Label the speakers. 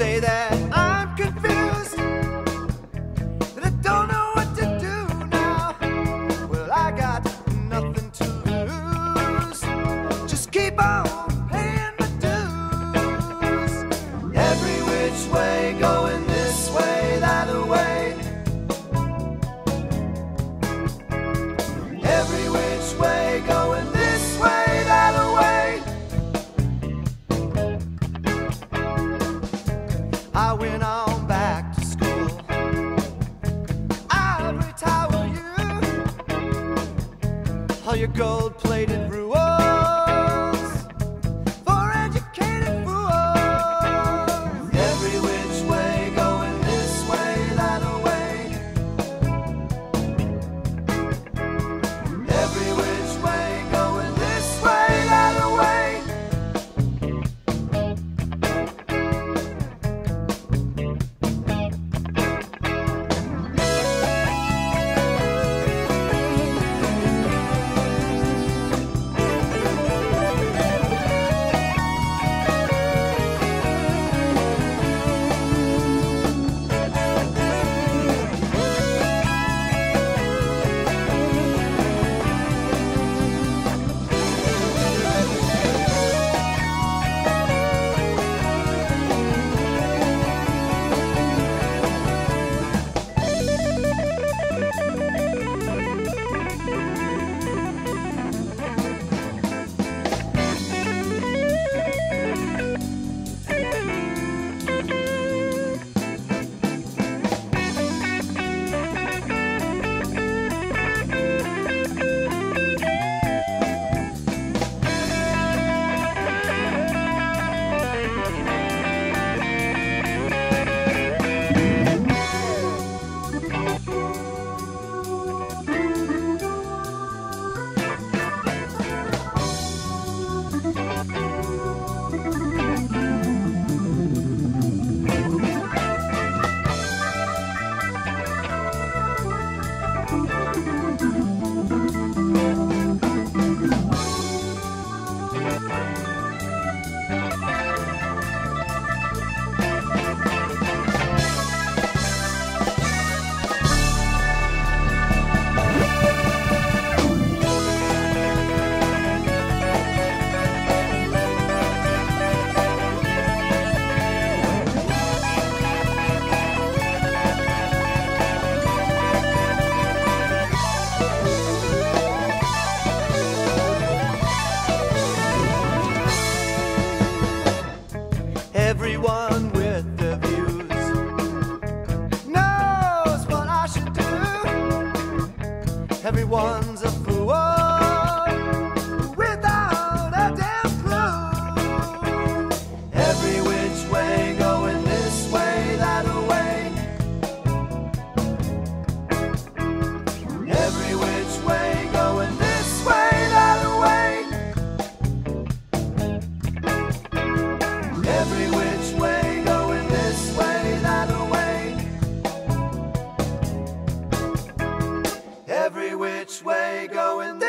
Speaker 1: say that I'm confused, that I don't know what to do now. Well, I got nothing to lose. Just keep on paying my dues. Every which way, going this way, that way. Every which way, going this way, that way. I went on back to school. Ivory tower, you, all your gold-plated rules for educated fools. Every which way, going this way, that way. Every which way, going this way, that way. Everyone with the views knows what I should do. Everyone's a fool without a damn clue. Every which way, going this way, that way. Every which way, going this way, that way. Every which way, going this way, that way. Every which way, going